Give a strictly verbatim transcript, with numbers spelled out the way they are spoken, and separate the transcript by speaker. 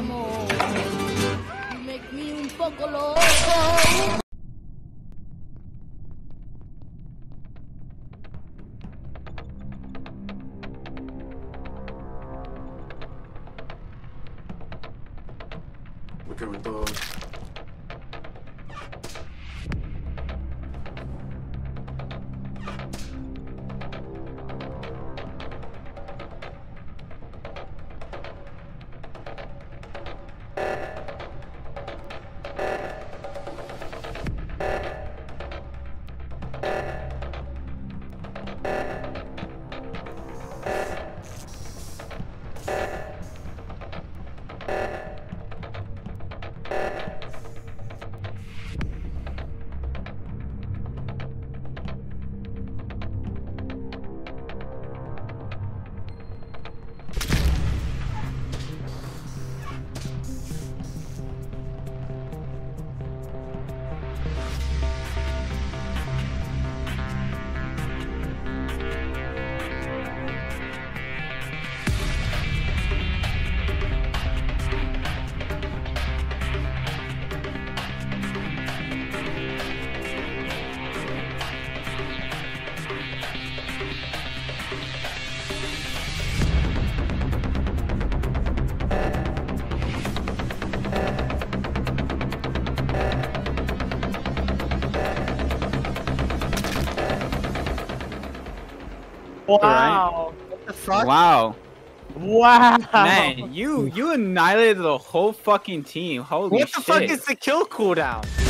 Speaker 1: amor. You make me un poco loco.
Speaker 2: Me cago en todo.
Speaker 3: Wow! What the fuck?
Speaker 4: Wow.
Speaker 3: Wow!
Speaker 4: Man, you you annihilated the whole fucking team. Holy
Speaker 3: What
Speaker 4: shit.
Speaker 3: the fuck is the kill cooldown?